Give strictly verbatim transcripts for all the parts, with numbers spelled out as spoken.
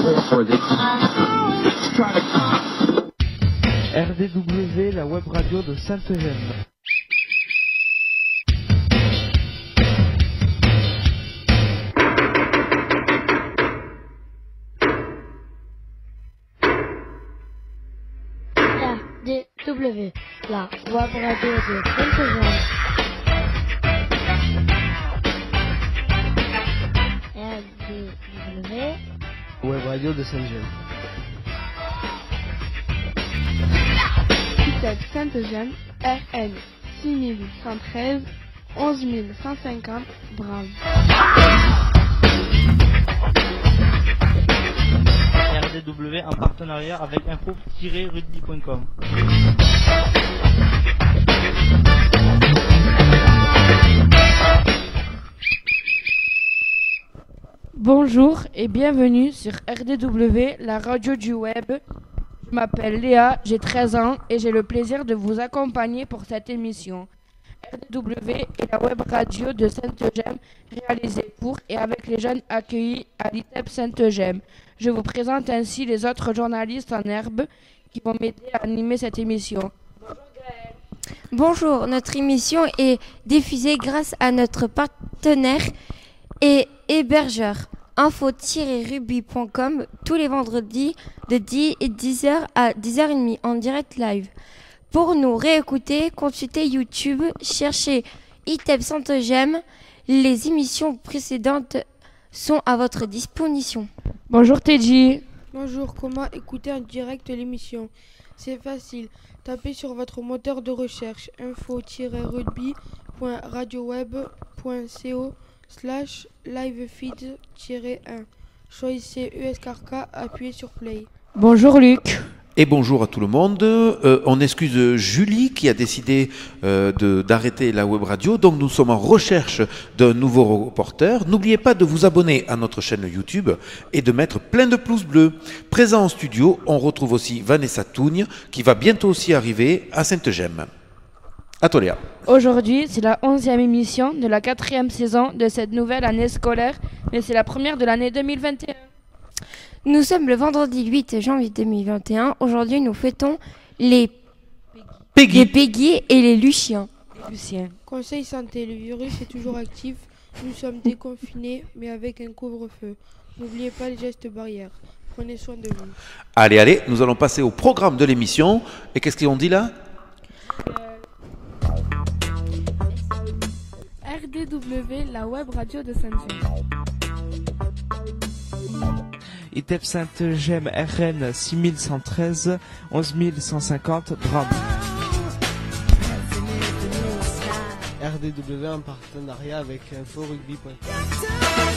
R D W, la web radio de Sainte-Eugène. R D W, la web radio de Sainte-Eugène. R D W, web radio de Sainte-Eugène. I T E P Sainte-Eugène, R N six mille cent treize, onze mille cent cinquante, Bram. R D W en partenariat avec info tiret rugby point com. Bonjour et bienvenue sur R D W, la radio du web. Je m'appelle Léa, j'ai treize ans et j'ai le plaisir de vous accompagner pour cette émission. R D W est la web radio de Sainte-Eugène réalisée pour et avec les jeunes accueillis à l'I T E P Sainte-Eugène. Je vous présente ainsi les autres journalistes en herbe qui vont m'aider à animer cette émission. Bonjour Gaëlle. Bonjour, notre émission est diffusée grâce à notre partenaire et hébergeur info tiret rugby point com tous les vendredis de dix heures à dix heures trente en direct live. Pour nous réécouter, consultez YouTube, cherchez I T E P Sainte-Eugène. Les émissions précédentes sont à votre disposition. Bonjour Teddy. Bonjour, comment écouter en direct l'émission? C'est facile, tapez sur votre moteur de recherche info tiret rugby point radioweb point co slash livefeed tiret un. Choisissez U S K R K, appuyez sur play. Bonjour Luc. Et bonjour à tout le monde. Euh, on excuse Julie qui a décidé euh, de, d'arrêter la web radio. Donc nous sommes en recherche d'un nouveau reporter. N'oubliez pas de vous abonner à notre chaîne YouTube et de mettre plein de pouces bleus. Présent en studio, on retrouve aussi Vanessa Tougne qui va bientôt aussi arriver à Sainte-Eugène. À toi Léa. Aujourd'hui, c'est la onzième émission de la quatrième saison de cette nouvelle année scolaire, mais c'est la première de l'année deux mille vingt et un. Nous sommes le vendredi huit janvier deux mille vingt et un. Aujourd'hui, nous fêtons les Peggy. Les Peggy et les Luciens. Les Luciens. Conseil santé, le virus est toujours actif. Nous sommes déconfinés, mais avec un couvre-feu. N'oubliez pas les gestes barrières. Prenez soin de vous. Allez, allez, nous allons passer au programme de l'émission. Et qu'est-ce qu'ils ont dit là ? R D W, la web radio de Sainte-Eugène. I T E P Sainte-Eugène, R N six mille cent treize, onze mille cent cinquante, Bram. R D W en partenariat avec info rugby point com.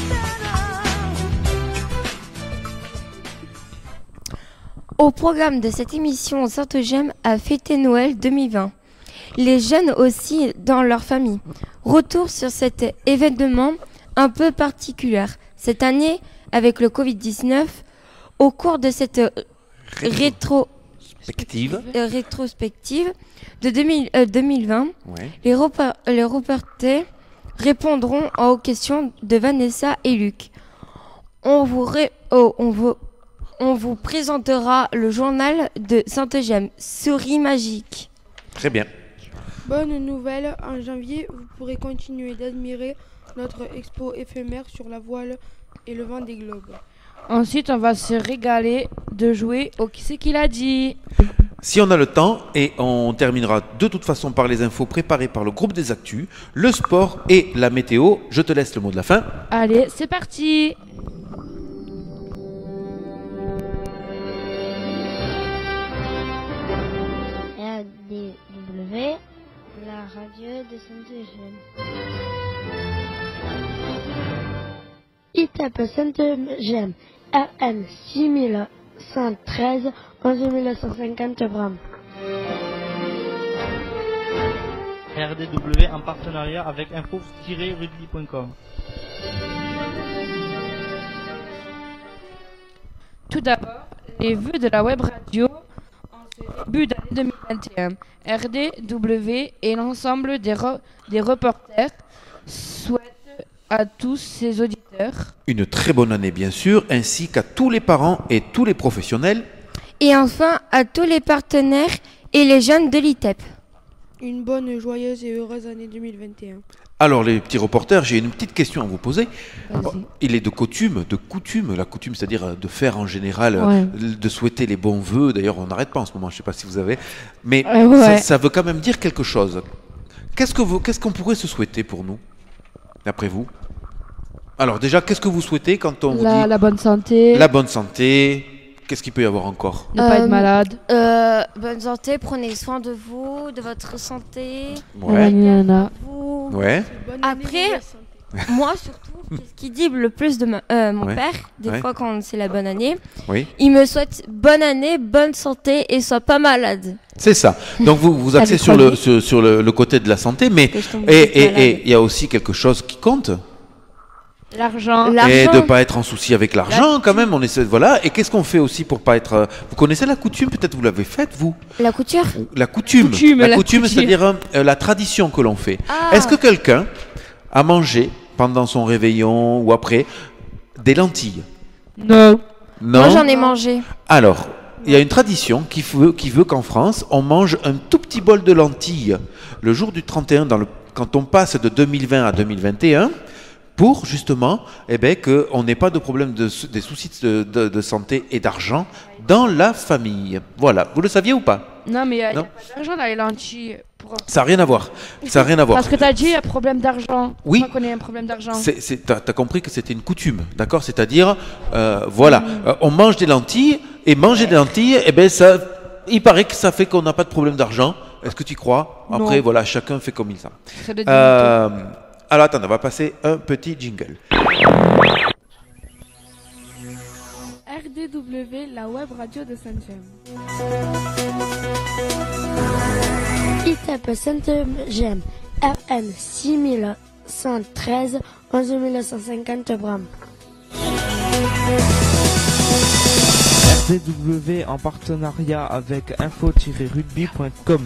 Au programme de cette émission, Sainte-Eugène a fêté Noël deux mille vingt. Les jeunes aussi dans leur famille. Retour sur cet événement un peu particulier. Cette année, avec le covid dix-neuf, au cours de cette rétro... Rétrospective. euh, rétrospective de deux mille, euh, deux mille vingt, Ouais. les, repa- les reporters répondront aux questions de Vanessa et Luc. On vous, ré- oh, on vous, on vous présentera le journal de Sainte-Eugène, Souris magique. Très bien. Bonne nouvelle, en janvier, vous pourrez continuer d'admirer notre expo éphémère sur la voile et le vent des globes. Ensuite, on va se régaler de jouer au Qui c'est qui l'a dit. Si on a le temps, et on terminera de toute façon par les infos préparées par le groupe des actus, le sport et la météo. Je te laisse le mot de la fin. Allez, c'est parti. R D W, la radio de Sainte-Eugène. I T E P Sainte-Eugène, R N six mille cent treize, onze mille cent cinquante, Bram. R D W en partenariat avec info tiret rugby point com. Tout d'abord, les vues de la web radio en ce début d'année deux mille vingt et un. R D W et l'ensemble des, re- des reporters souhaitent à tous ses auditeurs. Une très bonne année, bien sûr, ainsi qu'à tous les parents et tous les professionnels. Et enfin, à tous les partenaires et les jeunes de l'I T E P. Une bonne, joyeuse et heureuse année deux mille vingt et un. Alors, les petits reporters, j'ai une petite question à vous poser. Vas-y. Il est de coutume, de coutume, la coutume, c'est-à-dire de faire en général, Ouais. de souhaiter les bons vœux. D'ailleurs, on n'arrête pas en ce moment, je ne sais pas si vous avez. Mais Euh, ouais. ça, ça veut quand même dire quelque chose. Qu'est-ce que vous, qu'est-ce qu'on pourrait se souhaiter pour nous, d'après vous? Alors déjà, qu'est-ce que vous souhaitez quand on vous La, dit la bonne santé, la bonne santé? Qu'est-ce qu'il peut y avoir encore? ne pas Euh, être malade. Euh, bonne santé, prenez soin de vous, de votre santé. Ouais, Nanana. Vous. ouais, Bonne année, Après- mauvaise santé. Moi surtout, qu'est-ce qu'il dit le plus de ma- euh, mon Ouais. père, des Ouais. fois quand c'est la bonne année, oui. il me souhaite bonne année, bonne santé et sois pas malade. C'est ça. Donc vous vous Ça axez lui sur le, traduit. sur, sur le, le côté de la santé, mais Que je tombe et vite et- malade. et il y a aussi quelque chose qui compte. L'argent. L'argent. Et de pas être en souci avec l'argent quand même. On essaie, voilà. Et qu'est-ce qu'on fait aussi pour pas être. euh, Vous connaissez la coutume, peut-être vous l'avez faite vous. La couture. La coutume. coutume, la la coutume, coutume. c'est-à-dire euh, la tradition que l'on fait. Ah. Est-ce que quelqu'un a mangé pendant son réveillon ou après des lentilles? Non. Non. Moi j'en ai mangé. Alors, il y a une tradition qui veut, qui veut qu'en France, on mange un tout petit bol de lentilles le jour du trente et un, dans le, quand on passe de deux mille vingt à deux mille vingt et un, pour justement eh ben, qu'on n'ait pas de problème de, sou- des soucis de, de- de santé et d'argent dans la famille. Voilà, vous le saviez ou pas? Non, mais il n'y a Non. pas d'argent dans les lentilles. Pour... Ça n'a rien à voir. Ça n'a rien à voir. Parce que tu as dit un problème d'argent. Oui. Moi, qu'on ait un problème d'argent. C'est, c'est, t'as, t'as compris que c'était une coutume, d'accord? C'est-à-dire, euh, voilà, euh, on mange des lentilles, et manger des lentilles, eh ben ça, il paraît que ça fait qu'on n'a pas de problème d'argent. Est-ce que tu y crois? Après, Non. voilà, chacun fait comme il sent. C'est de dignité. Euh, alors, attends, on va passer un petit jingle. R D W, la web radio de Saint-Gem. I T E P Saint-Gem, R N six mille cent treize, onze mille cent cinquante grammes. R D W en partenariat avec info tiret rugby point com.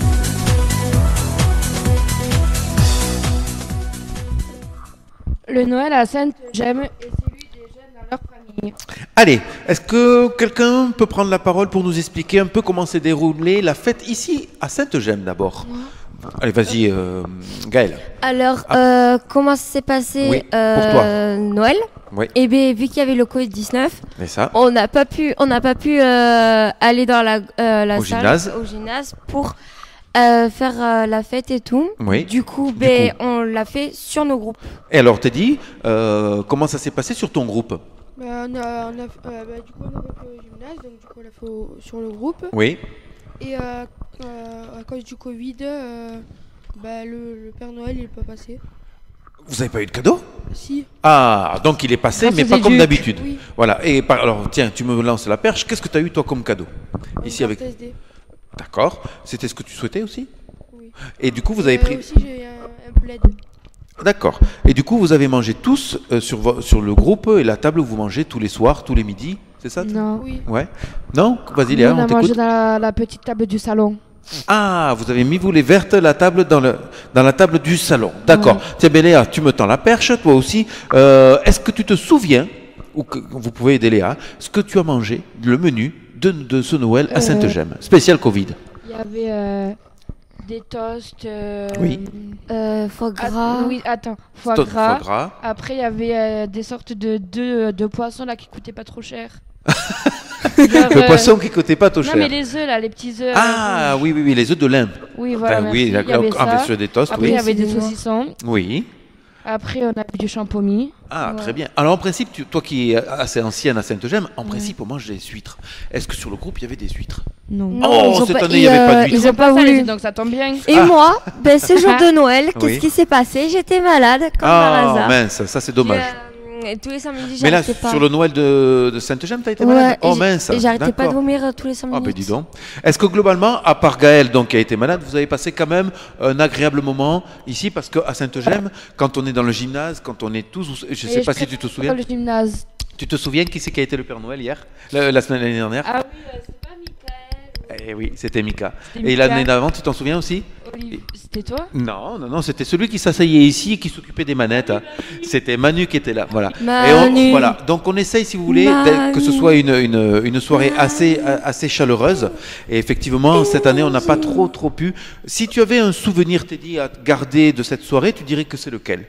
Le Noël à Sainte-Gemme est celui des jeunes dans leur famille. Allez, est-ce que quelqu'un peut prendre la parole pour nous expliquer un peu comment s'est déroulée la fête ici à Sainte-Gemme d'abord? Allez, vas-y, euh, Gaëlle. Alors, euh, comment ça s'est passé Oui, pour euh, Noël? Oui. Eh bien, vu qu'il y avait le Covid dix-neuf, Mais ça, on n'a pas pu, on n'a pas pu euh, aller dans la, euh, la Au salle, gymnase. au gymnase pour euh, faire euh, la fête et tout. oui. Du coup, ben, on l'a fait sur nos groupes. Et alors, Teddy, euh, comment ça s'est passé sur ton groupe? Bah, on a, on a, euh, bah, du coup, on a fait au gymnase, donc du coup, on l'a fait au- sur le groupe. Oui. Et euh, euh, à cause du Covid, euh, bah, le, le Père Noël, il n'est pas passé. Vous n'avez pas eu de cadeau? Si, Ah, donc il est passé, Grâce mais aux pas comme éduques. d'habitude. oui. Voilà. Et par, alors, tiens, tu me lances la perche. Qu'est-ce que tu as eu, toi, comme cadeau? Ici, Une avec. carte S D. D'accord. C'était ce que tu souhaitais aussi? Oui. Et du coup, vous avez Euh, pris. aussi, j'ai un, un plaid. D'accord. Et du coup, vous avez mangé tous euh, sur, vo- sur le groupe et la table où vous mangez tous les soirs, tous les midis, c'est ça? Non. Oui. Ouais. Non? Vas-y, Nous, Léa, on on a mangé t'écoute. dans la, la petite table du salon. Ah, vous avez mis, vous, les vertes, la table dans, le, dans la table du salon. D'accord. Tiens, ben, Léa, tu me tends la perche, toi aussi. Euh, Est-ce que tu te souviens, ou que vous pouvez aider Léa, ce que tu as mangé, le menu de, de ce Noël à Euh. Sainte-Gemme, spécial Covid? Il y avait euh, des toasts. euh, Oui. Euh, foie att- gras. oui, attends. Foie Sto- gras. Foie gras. Après, il y avait euh, des sortes de, de, de poissons là qui coûtaient pas trop cher. Genre, Le euh, poisson qui coûtait pas trop Non, cher. mais les œufs là, les petits œufs. Ah, euh, oui, oui, oui, les œufs de lin. Oui, voilà. Enfin, merci. oui, Il y avait d'accord, ça. sur des toasts, Après, il oui. y avait des Excusez-moi. saucissons. Oui. Après, on a eu du champomis. Ah, Ouais. très bien. Alors, en principe, tu- toi qui es assez ancienne à Sainte-Gemme, en principe, on mange des huîtres. Est-ce que sur le groupe, il y avait des huîtres? Non. Non, Oh, ils ont cette pas- année, il y avait ils, pas euh, d'huîtres. Ils ont pas Ça, les- voulu. donc ça tombe bien. Et Ah. moi, ben, ce jour de Noël, qu'est-ce Oui. qui s'est passé? J'étais malade, comme par Ah, hasard. mince, ça c'est dommage. Et, euh, tous les cinq minutes, Mais là, j'arrêtais pas. sur le Noël de, de Sainte-Gemme, t'as été Ouais, malade? et Oh j'ai- mince. Et j'arrêtais pas de d'accord. vomir euh, tous les cinq Ah, minutes. ben dis donc. Est-ce que globalement, à part Gaël donc, qui a été malade, vous avez passé quand même un agréable moment ici? Parce qu'à Sainte-Gemme, quand on est dans le gymnase, quand on est tous. Je sais Et pas je si tu te préfère souviens. le gymnase. Tu te souviens qui c'est qui a été le Père Noël hier? La, la semaine l'année dernière? Ah oui, euh, c'est pas Michael. Eh oui, c'était Mika. C'était Et Mika. l'année d'avant, tu t'en souviens aussi? Olivier, c'était toi? Non, non, non, c'était celui qui s'asseyait ici et qui s'occupait des manettes. hein. C'était Manu qui était là, voilà. Manu. Et on, voilà. Donc on essaye, si vous voulez, d'être- que ce Manu. soit une, une, une soirée assez, assez chaleureuse. Et effectivement, cette année, on n'a pas trop, trop pu. Si tu avais un souvenir, Teddy, à garder de cette soirée, tu dirais que c'est lequel?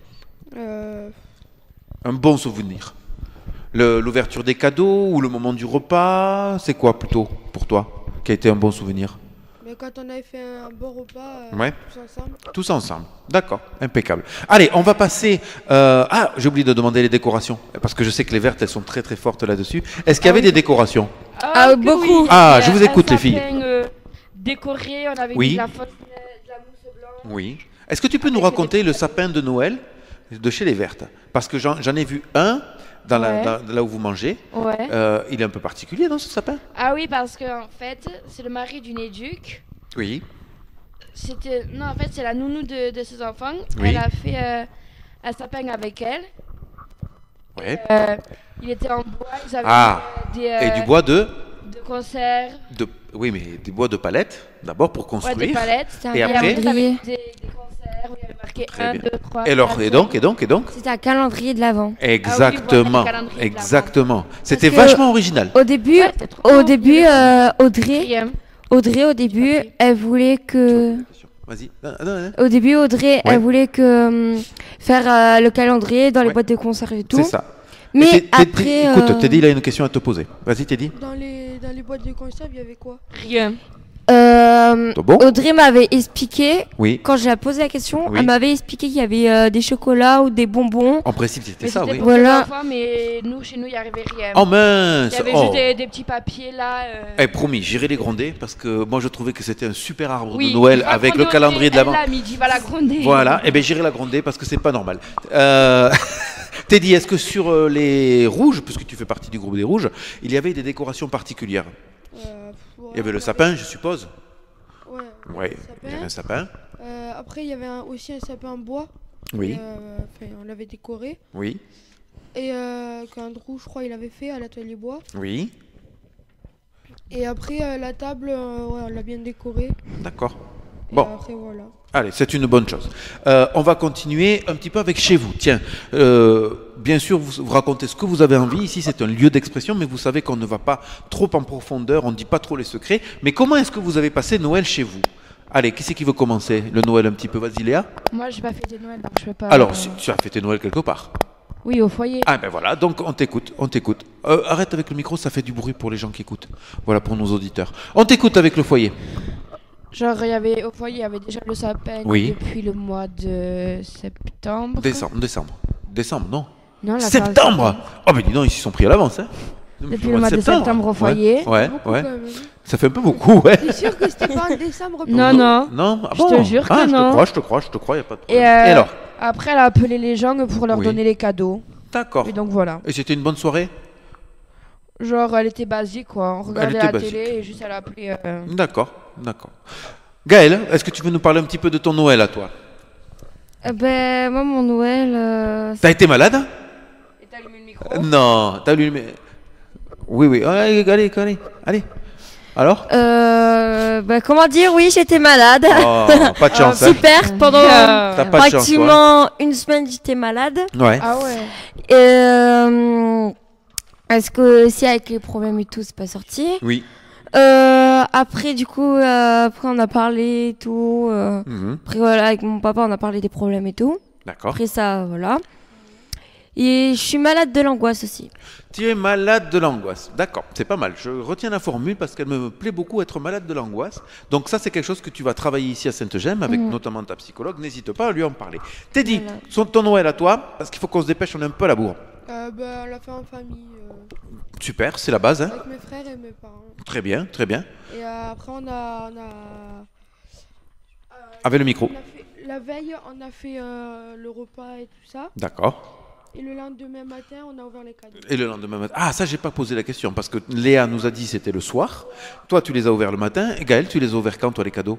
Euh, Un bon souvenir. Le- L'ouverture des cadeaux ou le moment du repas, c'est quoi plutôt pour toi qui a été un bon souvenir? mais quand on avait fait un bon repas euh, Ouais. tous ensemble. Tous ensemble. D'accord, impeccable. Allez, on va passer. euh, Ah, j'ai oublié de demander les décorations parce que je sais que les vertes elles sont très très fortes là-dessus. Est-ce qu'il y avait des décorations? Ah, que beaucoup. oui. Ah, Il y je a vous écoute, un les filles. sapin, euh, décoré, on avait Oui. mis de la fausse neige, de la mousse blanche. Oui. Est-ce que tu peux nous raconter le sapin de Noël de chez les vertes? Parce que j'en j'en ai vu un dans la, Ouais. dans- là où vous mangez. Ouais. Euh, il est un peu particulier, non, ce sapin? Ah oui, parce que en fait, c'est le mari d'une éduque. Oui. C'était non, en fait, c'est la nounou de, de ses enfants. Oui. Elle a fait euh, un sapin avec elle. Ouais. Euh, il était en bois. Ils avaient Ah. euh, des euh, Et du bois de, de conserve, de. Oui, mais des bois de palette, d'abord pour ouais, construire. des palettes. C'était un Et après après, calendrier. t'avais des, des conserves. Il y avait marqué Très un, bien. deux, trois. Et alors, quatre, et donc, et donc, et donc C'était un calendrier de l'Avent. Exactement, voilà, les calendriers de exactement. C'était que- vachement original. Au début, Ouais, c'était trop au beau. début, Il y avait euh, Audrey, rien. Audrey, au début, Ok. elle voulait que, Vas-y. Non, non, non. au début, Audrey, Ouais. elle voulait que hum, faire euh, le calendrier dans les Ouais. boîtes de conserve et tout. C'est ça. Mais Et Té- Té- après, écoute, euh, Teddy, il a une question à te poser. Vas-y, Teddy. Dans les, dans les boîtes de conserve, il y avait quoi? Rien. euh, Tout bon? Audrey m'avait expliqué, Oui. quand je lui ai posé la question, Oui. elle m'avait expliqué qu'il y avait euh, des chocolats ou des bonbons. En principe, c'était Mais ça, c'était oui. pour Voilà. les enfants, mais nous, chez nous, il n'y arrivait rien. Oh mince. Il y avait Oh. juste des, des petits papiers là. euh. Eh, promis, j'irai les gronder parce que moi je trouvais que c'était un super arbre Oui, de Noël il va avec le gronder calendrier de Audrey, l'avant. elle, là, midi, va la gronder. Voilà, et bien j'irai la gronder parce que c'est pas normal. Euh... Teddy, est-ce que sur euh, les rouges, puisque tu fais partie du groupe des rouges, il y avait des décorations particulières? Euh, pff, ouais, Il y avait le on sapin, je suppose. Ouais. Oui, sapin. il y avait un sapin. Euh, après, il y avait un- aussi un sapin en bois. Oui, Euh, enfin, on l'avait décoré. oui, Et euh, qu'Andrew, je crois, il avait fait à l'atelier bois. oui. Et après, euh, la table, euh, ouais, on l'a bien décorée. D'accord. Et Bon. après, voilà. Allez, c'est une bonne chose. Euh, on va continuer un petit peu avec chez vous. Tiens, euh, bien sûr, vous, vous racontez ce que vous avez envie. Ici, c'est un lieu d'expression, mais vous savez qu'on ne va pas trop en profondeur, on ne dit pas trop les secrets. Mais comment est-ce que vous avez passé Noël chez vous? Allez, qui c'est qui veut commencer le Noël un petit peu? Vas-y, Léa. Moi, je vais pas fêter Noël, donc je peux pas. Alors, euh, si- tu as fêté Noël quelque part. Oui, au foyer. Ah ben voilà, donc on t'écoute, on t'écoute. Euh, arrête avec le micro, ça fait du bruit pour les gens qui écoutent. Voilà pour nos auditeurs. On t'écoute avec le foyer. Genre, il y avait, au foyer, il y avait déjà le sapin Oui. depuis le mois de septembre. Décembre, décembre. Décembre, non. Non, la fin Septembre. Oh mais dis donc, ils s'y sont pris à l'avance. Hein. Depuis le mois de septembre au foyer. Ouais, ouais, Beaucoup, ouais. quand même. Ça fait un peu beaucoup, ouais. T'es sûr que c'était pas en décembre? Non, non. Non, ah Je bon te jure que Ah, je non. te crois, je te crois, je te crois, y a pas de Et, problème. euh, Et alors Après, elle a appelé les gens pour leur Oui. donner les cadeaux. D'accord. Et donc voilà. Et c'était une bonne soirée? Genre, elle était basique, quoi. On regardait était la basique. télé et juste elle a appelé. euh, D'accord, d'accord. Gaël, est-ce que tu veux nous parler un petit peu de ton Noël à toi? Euh, ben, moi, mon Noël, euh, T'as été malade? Et t'as allumé le micro. Euh, Non, t'as allumé. Oui, oui, allez, allez, allez, allez. Alors euh, ben, comment dire, oui, j'étais malade. Oh, pas de chance, hein. Super, pendant Euh, T'as pas de chance, pratiquement une semaine, j'étais malade. Ouais. Ah ouais. Et, euh, est-ce que si avec les problèmes et tout, c'est pas sorti. Oui. Euh, après, du coup, euh, après on a parlé et tout. euh, Mhm. après, voilà, avec mon papa, on a parlé des problèmes et tout. D'accord. Après ça, voilà. Et je suis malade de l'angoisse aussi. Tu es malade de l'angoisse. D'accord, c'est pas mal. Je retiens la formule parce qu'elle me plaît beaucoup, être malade de l'angoisse. Donc ça, c'est quelque chose que tu vas travailler ici à Sainte-Gemme avec Mhm. notamment ta psychologue. N'hésite pas à lui en parler. Teddy, Voilà. son ton Noël à toi, parce qu'il faut qu'on se dépêche, on est un peu à la bourre. Euh, bah, on l'a fait en famille, euh, Super, c'est la base. Hein. avec mes frères et mes parents. Très bien, très bien. Et euh, après, on a. On a Avec le micro. on a fait- la veille, on a fait euh, le repas et tout ça. D'accord. Et le lendemain matin, on a ouvert les cadeaux. Et le lendemain matin. Ah, ça, j'ai pas posé la question parce que Léa nous a dit c'était le soir. Toi, tu les as ouverts le matin. Et Gaël, tu les as ouverts quand, toi, les cadeaux?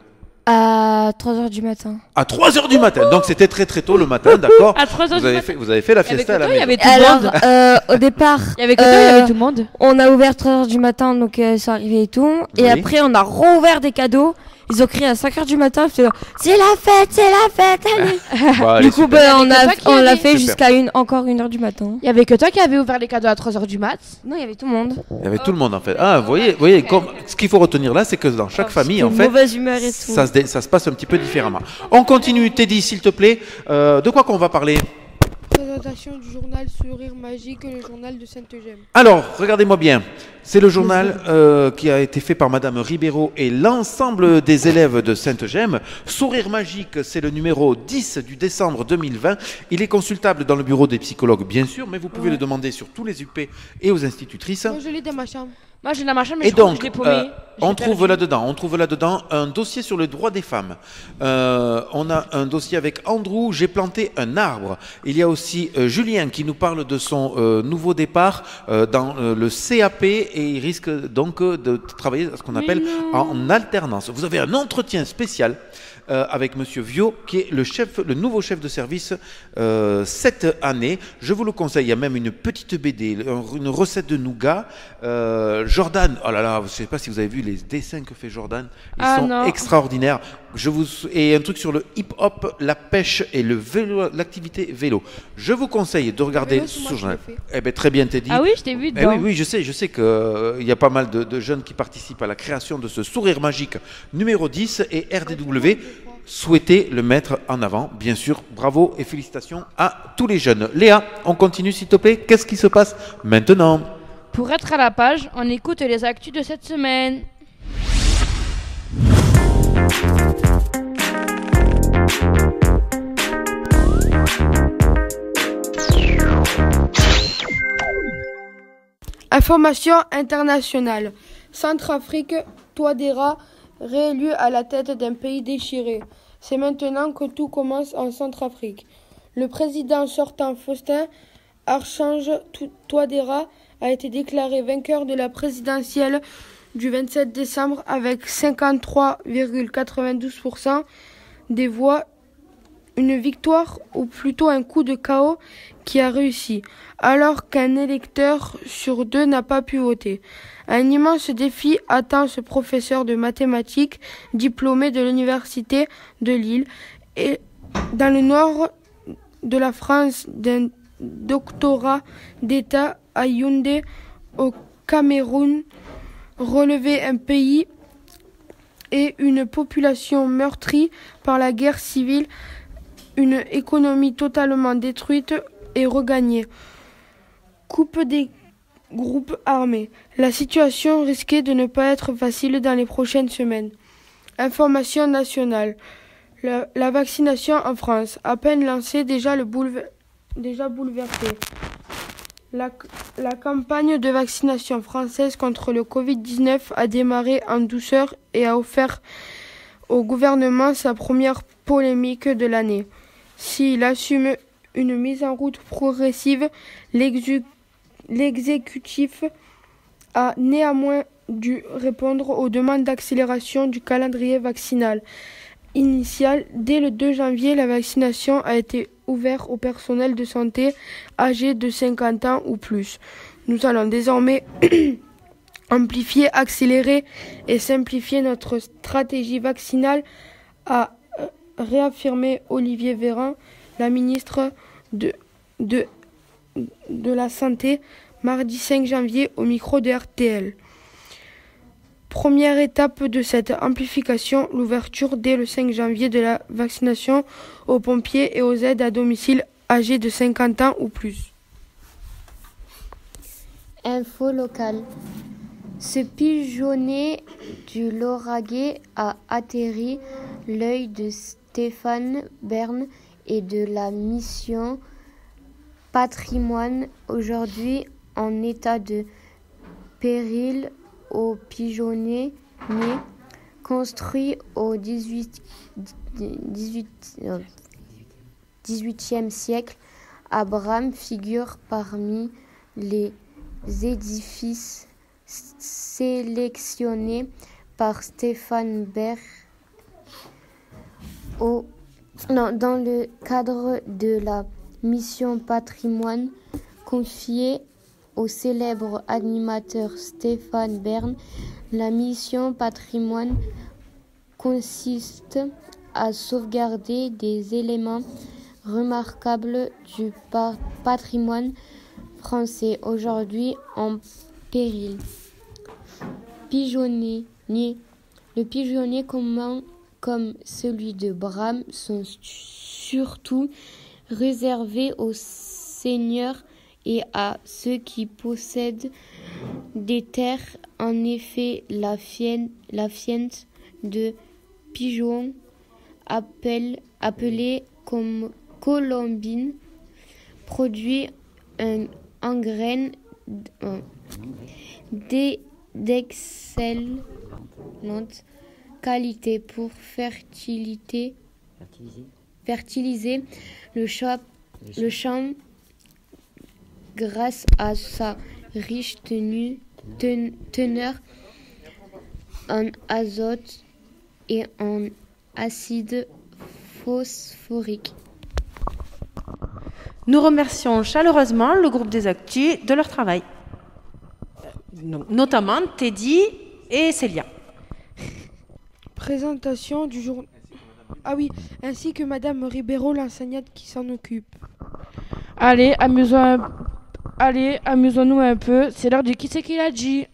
À trois heures du matin. À trois heures du matin. Donc c'était très très tôt le matin, d'accord. À trois heures vous du avez matin. fait, vous avez fait la fiesta à la Il y maison. avait tout le Alors, monde. euh, au départ, Il y avait que toi, il y euh, avait tout le monde. on a ouvert trois heures du matin, donc euh, c'est arrivé et tout. Et Oui. après, on a rouvert des cadeaux. Ils ont crié à cinq heures du matin, c'est c'est la fête, c'est la fête, allez. Bon, allez, Du coup, super. ben, on Il y a, avait que toi qui on l'a avait- fait Super. jusqu'à une, encore une heure du matin. Il y avait que toi qui avais ouvert les cadeaux à trois heures du mat. Non, il y avait tout le monde. Il y avait tout le monde en fait. Ah, vous voyez, vous voyez comme, ce qu'il faut retenir là, c'est que dans chaque famille, en C'était fait, mauvaise humeur et tout. ça se, dé- ça se passe un petit peu différemment. On continue, Teddy, s'il te plaît. Euh, de quoi qu'on va parler? Présentation du journal Sourire Magique, le journal de Sainte-Gemme. Alors, regardez-moi bien. C'est le journal euh, qui a été fait par Madame Ribeiro et l'ensemble des élèves de Sainte-Gemme. Sourire magique, c'est le numéro dix du décembre deux mille vingt. Il est consultable dans le bureau des psychologues, bien sûr, mais vous pouvez Ouais. le demander sur tous les U P et aux institutrices. Moi, je l'ai dans ma chambre. Moi, j'ai la machin, mais Et je crois que donc, je l'ai paumé. euh, Je on l'ai trouve perdu. là-dedans, on trouve là-dedans un dossier sur le droit des femmes. Euh, on a un dossier avec Andrew, j'ai planté un arbre. Il y a aussi euh, Julien qui nous parle de son euh, nouveau départ euh, dans euh, le C A P et il risque donc euh, de travailler à ce qu'on Mais appelle non. en alternance. Vous avez un entretien spécial euh, avec Monsieur Viau, qui est le chef, le nouveau chef de service euh, cette année. Je vous le conseille. Il y a même une petite B D, une recette de nougat. Euh, Jordan, oh là là, je ne sais pas si vous avez vu les dessins que fait Jordan. Ils Ah sont non. extraordinaires. Je vous et un truc sur le hip-hop, la pêche et le vélo, l'activité vélo. Je vous conseille de regarder vélo, c'est moi ce qui journal. l'ai fait. Eh ben très bien, Teddy. Ah oui, je t'ai vu Eh dedans. oui, oui, je sais, je sais qu'il il y a pas mal de, de jeunes qui participent à la création de ce sourire magique numéro dix et R D W souhaitait le mettre en avant. Bien sûr, bravo et félicitations à tous les jeunes. Léa, on continue s'il te plaît. Qu'est-ce qui se passe maintenant? Pour être à la page, on écoute les actus de cette semaine. Information internationale. Centrafrique, Touadéra, réélu à la tête d'un pays déchiré. C'est maintenant que tout commence en Centrafrique. Le président sortant Faustin Archange Touadéra a été déclaré vainqueur de la présidentielle du vingt-sept décembre avec cinquante-trois virgule quatre-vingt-douze pour cent des voix. Une victoire ou plutôt un coup de chaos qui a réussi, alors qu'un électeur sur deux n'a pas pu voter. Un immense défi attend ce professeur de mathématiques diplômé de l'université de Lille et dans le nord de la France d'un doctorat d'État à Yaoundé au Cameroun. Relever un pays et une population meurtrie par la guerre civile, une économie totalement détruite et regagnée. Coupe des groupes armés. La situation risquait de ne pas être facile dans les prochaines semaines. Information nationale. La, la vaccination en France, à peine lancée, déjà, le bouleve- déjà bouleversée. La, la campagne de vaccination française contre le covid dix-neuf a démarré en douceur et a offert au gouvernement sa première polémique de l'année. S'il assume une mise en route progressive, l'exu- l'exécutif a néanmoins dû répondre aux demandes d'accélération du calendrier vaccinal initial. Dès le deux janvier, la vaccination a été ouverte au personnel de santé âgé de cinquante ans ou plus. Nous allons désormais amplifier, accélérer et simplifier notre stratégie vaccinale, a réaffirmé Olivier Véran, la ministre de, de, de la Santé, mardi cinq janvier au micro de R T L. Première étape de cette amplification, l'ouverture dès le cinq janvier de la vaccination aux pompiers et aux aides à domicile âgés de cinquante ans ou plus. Info locale. Ce pigeonnet du Lauragais a atterri l'œil de Stéphane Bern et de la mission Patrimoine, aujourd'hui en état de péril au pigeonnet né, construit au dix-huitième siècle. Abraham figure parmi les édifices sélectionnés par Stéphane Bern au, non, dans le cadre de la mission patrimoine confiée au célèbre animateur Stéphane Bern, la mission patrimoine consiste à sauvegarder des éléments remarquables du pa- patrimoine français aujourd'hui en péril. Pigeonnier. Le pigeonnier commun comme celui de Bram sont surtout réservés aux seigneurs et à ceux qui possèdent des terres. En effet, la fiente, la fiente de pigeon, appel, appelée comme colombine, produit un engraine d'excellente qualité pour fertilité, fertiliser le champ, le champ grâce à sa riche tenue, ten, teneur en azote et en acide phosphorique. Nous remercions chaleureusement le groupe des Actus de leur travail, notamment Teddy et Célia. Présentation du jour. Ah oui, ainsi que Madame Ribeiro, l'enseignante qui s'en occupe. Allez, amusons un... Allez, amusons-nous un peu. C'est l'heure du qui c'est qui l'a dit.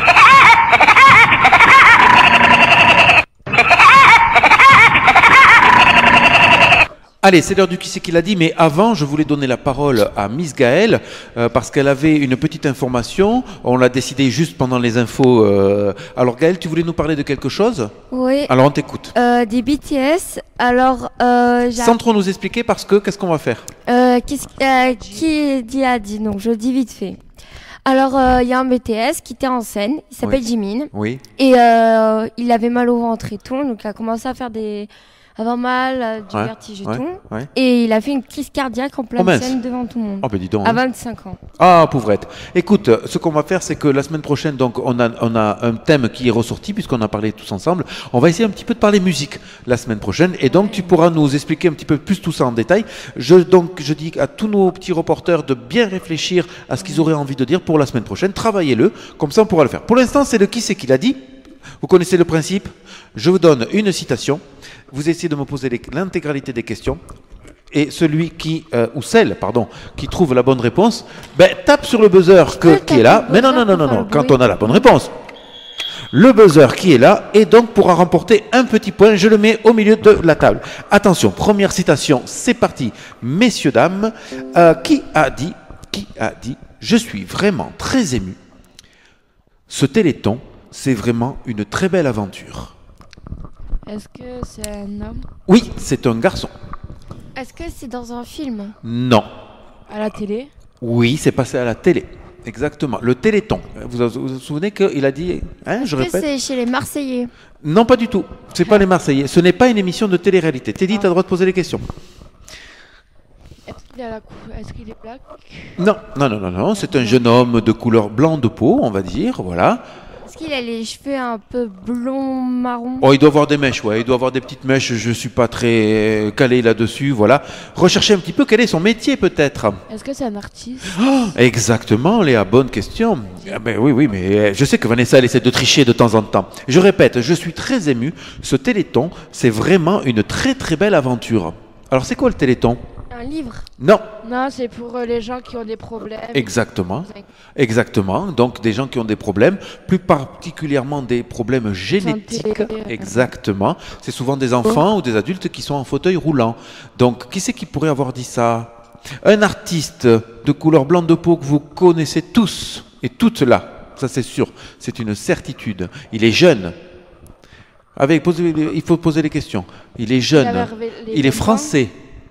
Allez, c'est l'heure du qui c'est qui l'a dit, mais avant, je voulais donner la parole à Miss Gaëlle, euh, parce qu'elle avait une petite information. On l'a décidé juste pendant les infos. Euh... Alors Gaëlle, tu voulais nous parler de quelque chose? Oui. Alors on t'écoute. Euh, des B T S. Alors, euh, sans trop nous expliquer, parce que qu'est-ce qu'on va faire? euh, euh, Qui dit a dit, donc je dis vite fait. Alors, il euh, y a un B T S qui était en scène, il s'appelle oui. Jimin. Oui. Et euh, il avait mal au ventre et tout, donc il a commencé à faire des... avoir mal, euh, du ouais, vertige et ouais, tout. Ouais. Et il a fait une crise cardiaque en pleine oh, scène devant tout le monde. Oh, ben dis donc, à hein. vingt-cinq ans. Ah, pauvrette. Écoute, ce qu'on va faire, c'est que la semaine prochaine, donc, on a, on a un thème qui est ressorti, puisqu'on a parlé tous ensemble. On va essayer un petit peu de parler musique la semaine prochaine. Et donc, tu pourras nous expliquer un petit peu plus tout ça en détail. Je, donc, je dis à tous nos petits reporters de bien réfléchir à ce qu'ils auraient envie de dire pour la semaine prochaine. Travaillez-le, comme ça on pourra le faire. Pour l'instant, c'est le qui c'est qui l'a dit. Vous connaissez le principe. Je vous donne une citation. Vous essayez de me poser l'intégralité des questions. Et celui qui, euh, ou celle, pardon, qui trouve la bonne réponse, ben, tape sur le buzzer que, qui est là. Mais non, non, non, non, non, quand on a la bonne réponse. Le buzzer qui est là, et donc pourra remporter un petit point. Je le mets au milieu de la table. Attention, première citation, c'est parti. Messieurs, dames, euh, qui a dit, qui a dit, je suis vraiment très ému. Ce téléthon, c'est vraiment une très belle aventure. Est-ce que c'est un homme? Oui, c'est un garçon. Est-ce que c'est dans un film? Non. À la télé? Oui, c'est passé à la télé. Exactement. Le téléthon. Vous vous, vous souvenez qu'il a dit, hein, je répète. Est-ce que c'est chez les Marseillais? Non, pas du tout. C'est pas les Marseillais. Ce n'est pas une émission de télé-réalité. Teddy, tu as le droit de poser les questions. Est-ce qu'il est, à la cou... Est-ce qu'il est black? Non, non, non, non, non. C'est un jeune homme de couleur blanc de peau, on va dire. Voilà. Est-ce qu'il a les cheveux un peu blond marron? Oh, il doit avoir des mèches, ouais. Il doit avoir des petites mèches. Je suis pas très calé là-dessus. Voilà. Recherchez un petit peu quel est son métier, peut-être. Est-ce que c'est un artiste? Oh, exactement, Léa. Bonne question. Ah ben oui, oui, mais je sais que Vanessa elle essaie de tricher de temps en temps. Je répète, je suis très ému. Ce téléthon, c'est vraiment une très très belle aventure. Alors, c'est quoi le téléthon? Un livre? Non. Non, c'est pour euh, les gens qui ont des problèmes. Exactement. Exactement. Donc des gens qui ont des problèmes, plus particulièrement des problèmes génétiques. Santé. Exactement. C'est souvent des enfants ou des adultes qui sont en fauteuil roulant. Donc qui c'est qui pourrait avoir dit ça? Un artiste de couleur blanc de peau que vous connaissez tous et toutes là. Ça c'est sûr. C'est une certitude. Il est jeune. Avec, posez, il faut poser les questions. Il est jeune. Il, il est français.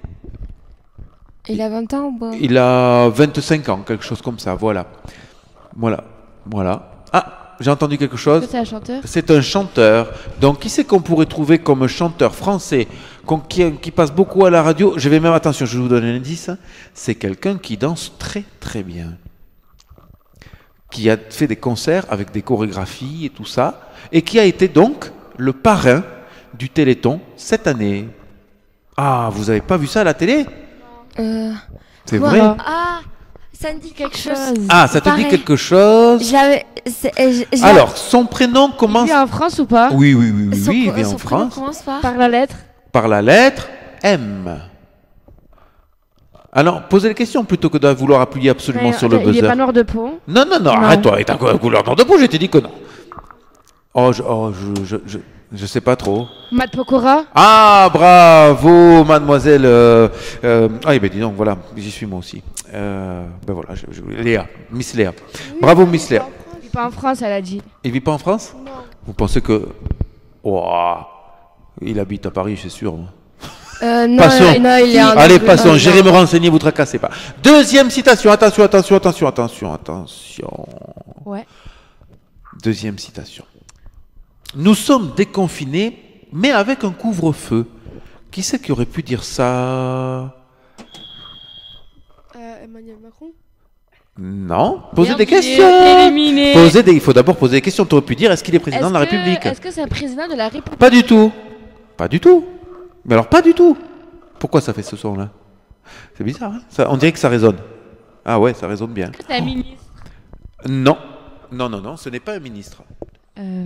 Il a vingt ans ou pas? Il a vingt-cinq ans, quelque chose comme ça, voilà. Voilà, voilà. Ah, j'ai entendu quelque chose. C'est un chanteur? C'est un chanteur. Donc, qui c'est qu'on pourrait trouver comme chanteur français qui, qui passe beaucoup à la radio? Je vais même, attention, je vais vous donner un indice. C'est quelqu'un qui danse très très bien. Qui a fait des concerts avec des chorégraphies et tout ça. Et qui a été donc le parrain du Téléthon cette année. Ah, vous avez pas vu ça à la télé? Euh, C'est moi- vrai? Ah, ça me dit quelque chose. Ah, ça te dit Pareil. quelque chose? J'avais. c'est- euh, j- j'ai- Alors, son prénom commence... Il vit en France ou pas? Oui, oui, oui, oui, Son- oui, il vit son en prénom France. commence par. Par la lettre? Par la lettre M. Alors, posez les questions plutôt que de vouloir appuyer absolument Ouais, sur le Il est buzzer. pas noir de peau? Non, non, non, Non. arrête-toi. Et ta cou- couleur noire de peau, je t'ai dit que non. Oh, je, oh, je, je, je, je sais pas trop. Matt Pokora? Ah, bravo, mademoiselle. Euh, euh, ah, eh ben dis donc, voilà, j'y suis moi aussi. Euh, ben voilà, je, je- Léa, Miss Léa. Bravo, Miss Léa. Il vit pas en France, elle a dit. Il vit pas en France? Non. Vous pensez que... Oh, il habite à Paris, c'est sûr. hein. Euh, non, Passons. euh, non, il est en Allez, Angleterre. passons. J'irai me renseigner, vous tracassez pas. Deuxième citation. Attention, attention, attention, attention, attention. Ouais. Deuxième citation. Nous sommes déconfinés, mais avec un couvre-feu. Qui c'est qui aurait pu dire ça? Euh, Emmanuel Macron. Non. Posez Merde, des il est questions. éliminé. Posez des... Il faut d'abord poser des questions. Tu aurais pu dire, est-ce qu'il est président de la Est-ce que- République? Est-ce que c'est un président de la République? Pas du tout. Pas du tout. Mais alors, pas du tout. Pourquoi ça fait ce son-là? C'est bizarre, hein ça, on dirait que ça résonne. Ah ouais, ça résonne bien. Est-ce que c'est un ministre? Non. Non, non, non, ce n'est pas un ministre. Euh,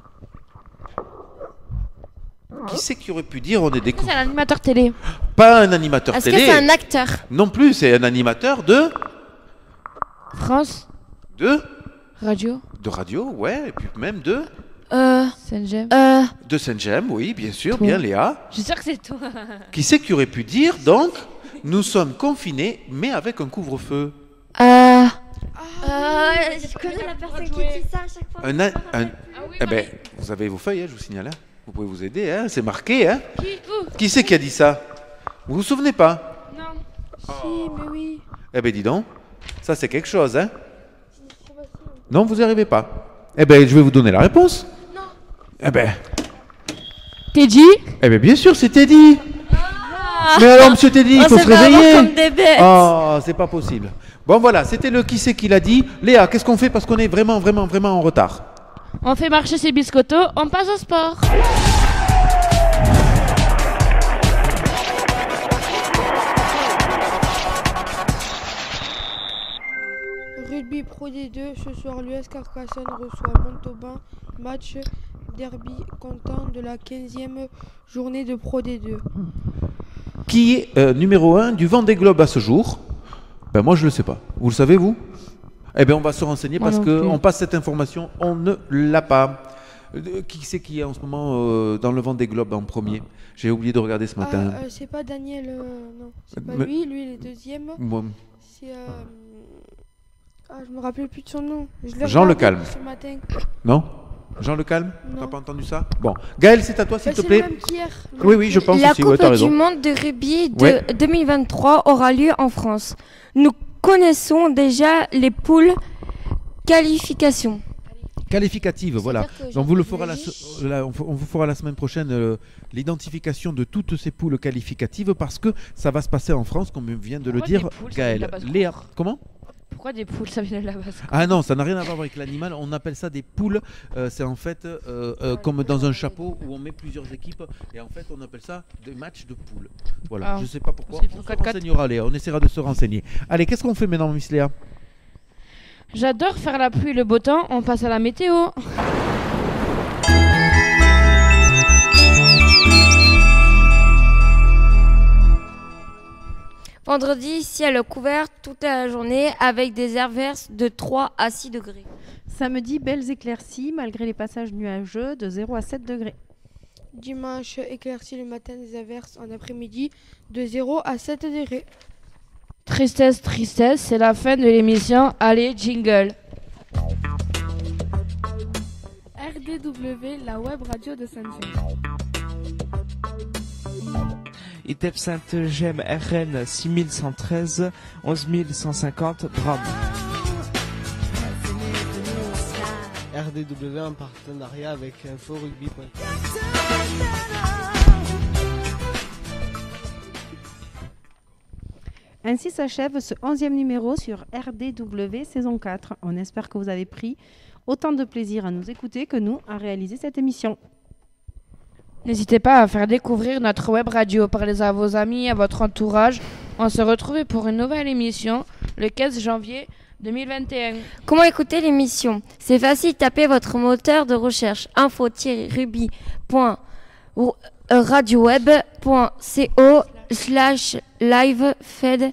Qui c'est qui aurait pu dire on est des Est-ce que c'est un animateur télé? Pas un animateur Est-ce télé. que c'est un acteur? Non plus, c'est un animateur de... France? De Radio? De radio, ouais, et puis même de... Euh. Saint-James? Euh. De Saint-James, oui, bien sûr, Toi. bien Léa. Je suis sûre que c'est toi. Qui c'est qui aurait pu dire, donc, nous sommes confinés, mais avec un couvre-feu? Euh. Euh. Je connais la personne qui dit ça à chaque fois. Un... a- un- eh ben, vous avez vos feuilles, hein, je vous signale. hein. Vous pouvez vous aider, hein, c'est marqué. Hein. Qui? Où? Qui c'est qui a dit ça? Vous vous souvenez pas? Non. Si, mais oui. Eh ben dis donc, ça c'est quelque chose, hein? Non, vous n'y arrivez pas. Eh ben, je vais vous donner la réponse. Non. Eh ben, Teddy? eh ben bien sûr, c'est Teddy. Ah. Mais alors, monsieur Teddy, il On faut se se fait avoir réveiller. comme des bêtes. Oh, c'est pas possible. Bon, voilà, c'était le qui c'est qui l'a dit. Léa, qu'est-ce qu'on fait parce qu'on est vraiment, vraiment, vraiment en retard? On fait marcher ses biscottos, on passe au sport. Rugby Pro D deux, ce soir l'U S Carcassonne reçoit Montauban, match derby comptant de la quinzième journée de Pro D deux. Qui est euh, numéro un du Vendée Globe à ce jour? Ben moi, je le sais pas. Vous le savez, vous? Eh bien, on va se renseigner Moi parce non plus. qu'on passe cette information, on ne l'a pas. Euh, Qui c'est qui est en ce moment euh, dans le Vendée Globe en premier? J'ai oublié de regarder ce matin. Ah, euh, c'est pas Daniel, euh, non, c'est pas Mais- lui, lui il est deuxième. Moi, C'est. Euh... Ah, je me rappelle plus de son nom. Je l'ai Jean Le regardé Calme. Ce matin. Non? Jean Le Calme? Non. T'as pas entendu ça? Bon. Gaël, c'est à toi, s'il Bah, te c'est plaît. le même qu'hier. Oui, oui, je pense La aussi. Ouais, Coupe t'as raison. du Monde de rugby de Ouais. deux mille vingt-trois aura lieu en France. Nous connaissons déjà les poules qualification. Qualificative, voilà. que Donc vous le fera je- la, se- la- on f- on vous fera la semaine prochaine euh, l'identification de toutes ces poules qualificatives parce que ça va se passer en France, comme vient de le Pourquoi dire des poules, ça vient de Gaël. la basse-cour Léa, comment? Pourquoi des poules, ça vient de la base? Ah non, ça n'a rien à voir avec l'animal. On appelle ça des poules. Euh, c'est en fait euh, euh, comme dans un chapeau où on met plusieurs équipes et en fait on appelle ça des matchs de poules. Voilà. Ah. Je sais pas pourquoi. C'est On se quatre quatre. renseignera, Léa. On essaiera de se renseigner. Allez, qu'est-ce qu'on fait maintenant, Miss Léa? J'adore faire la pluie et le beau temps, on passe à la météo. Vendredi, ciel couvert toute la journée avec des averses de trois à six degrés. Samedi, belles éclaircies malgré les passages nuageux de zéro à sept degrés. Dimanche, éclairci le matin, des averses en après-midi de zéro à sept degrés. Tristesse, tristesse, c'est la fin de l'émission. Allez, jingle. R D W, la web radio de Saint-James. I T E P Sainte-Gemme R N six mille cent treize, onze mille cent cinquante Drame. R D W en partenariat avec info rugby point com. Ainsi s'achève ce onzième numéro sur R D W saison quatre. On espère que vous avez pris autant de plaisir à nous écouter que nous à réaliser cette émission. N'hésitez pas à faire découvrir notre web radio. Parlez à vos amis, à votre entourage. On se retrouve pour une nouvelle émission le quinze janvier deux mille vingt et un. Comment écouter l'émission? C'est facile, tapez votre moteur de recherche info tiret ruby point radioweb point co slash live feed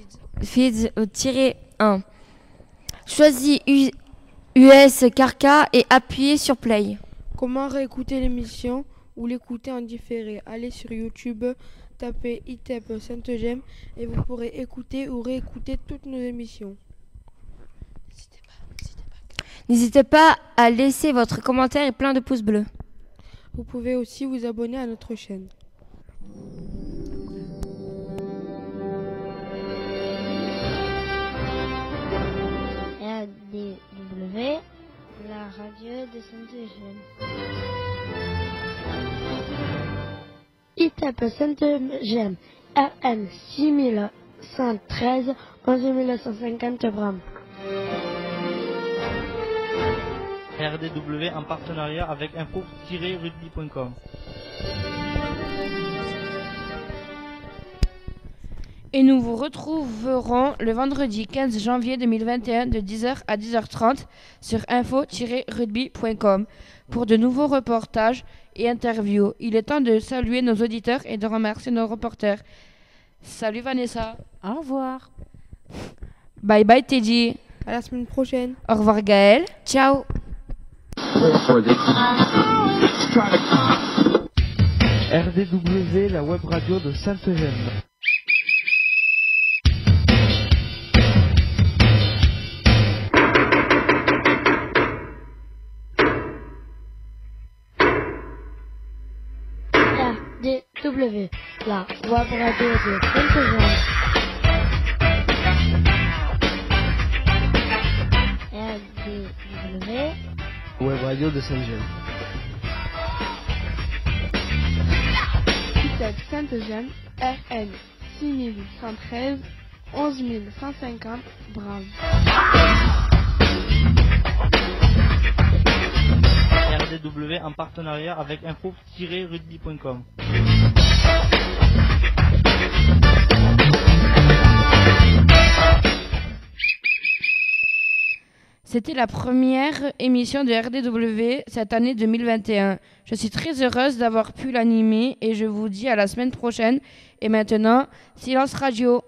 un. Choisis U S Carca et appuyez sur play. Comment réécouter l'émission ou l'écouter en différé? Allez sur YouTube, tapez I T E P Sainte-Gemme et vous pourrez écouter ou réécouter toutes nos émissions. N'hésitez pas à laisser votre commentaire et plein de pouces bleus. Vous pouvez aussi vous abonner à notre chaîne. R D W, la radio de Sainte-Gemme. I T E P Sainte-Gemme, R N six mille cent treize, onze mille cent cinquante grammes. R D W en partenariat avec info tiret rugby point com. Et nous vous retrouverons le vendredi quinze janvier deux mille vingt et un de dix heures à dix heures trente sur info tiret rugby point com pour de nouveaux reportages et interviews. Il est temps de saluer nos auditeurs et de remercier nos reporters. Salut Vanessa. Au revoir. Bye bye Teddy. À la semaine prochaine. Au revoir Gaël. Ciao. R D W, la web radio de Sainte-Gemme. R D W, la web radio de Sainte-Gemme. R D W, Web radio de Sainte-Gemme. I T E P Sainte-Gemme, R N six mille cent treize, onze mille cent cinquante Brave. R D W en partenariat avec info tiret rugby point com. C'était la première émission de R D W cette année deux mille vingt et un. Je suis très heureuse d'avoir pu l'animer et je vous dis à la semaine prochaine. Et maintenant, silence radio.